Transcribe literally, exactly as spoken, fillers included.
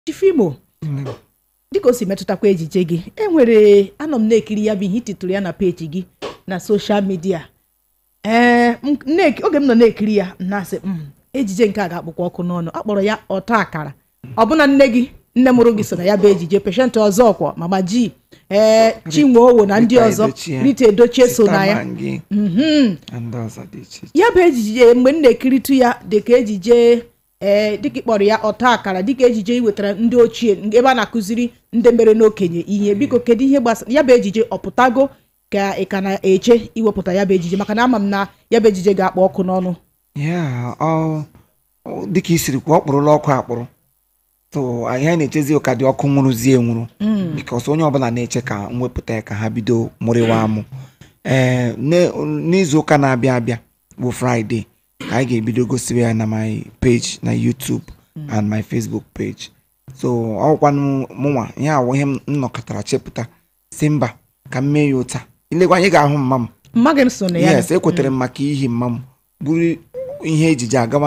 Chifimo dịka o si metụtakwa ejije gị enwere anọ m na-ekiri ya bụ ihe titụrụ ya na peji gị na social media ee oge m nọ na-ekiri ya na-asị ejije nke a ga-akpụkwa ọkụ n'ọnụ akpọrọ ya ọta akara ọbụna nne gị nne mụrụ gị so na ya bụ ejije patient ọzọ ọkwa mama ji ee Chinweowo na ndị ọzọ Rita Edochie so na ya ya bụ ejije mgbe m na-ekiritu ya dịka ejije ee dịka kpọrọ ya ọta akara dịka ejije iwetara ndị ochie ebe a na-akụziri ndị mere n'okenye ihe biko kedu ihe gbasara ya bụ ejije ọpụtago ka ị ka na-eche iwepụta ya bụ ejije maka na ama m na ya bụ ejije ga-akpọ ọkụ n'ọnụ ya ọ dịka isiri kwa ọ kpụrụla ọkụ akpụrụ so anyị na-echezi ụka dị ọkụ nwụrụzie nwụrụ because onye ọbụla na-eche ka mwepụta ya ka ha bido mụrịwa amụ ee n'izu ụka na-abịa abịa bụ Friday ka anyị ga-ebido gosiwe ya na my page na YouTube and my Facebook page so ọkwanụ mụnwa ya awụ ihe m nọkọtara chepụta si mba ka m mee ya ụta ilekwa anyị ga-ahụ mma m mma gị so na ya yes ekwetere m maka ihi mma m bụrụ ihe ejije agawa